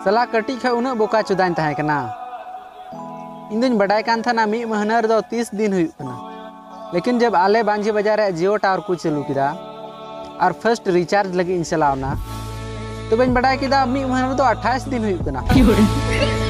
सला कटी खा उना बोका चुदान तहां कना इन बड़ाई कान था ना 1 महीना रे 30 दिन हुई कना। लेकिन जब आले बांझी बाजार जियो टावर को चालू किया और फर्स्ट रिचार्ज लगे इन चलावना तो बन बड़ा 1 महीना तो 28 दिन हुई कना।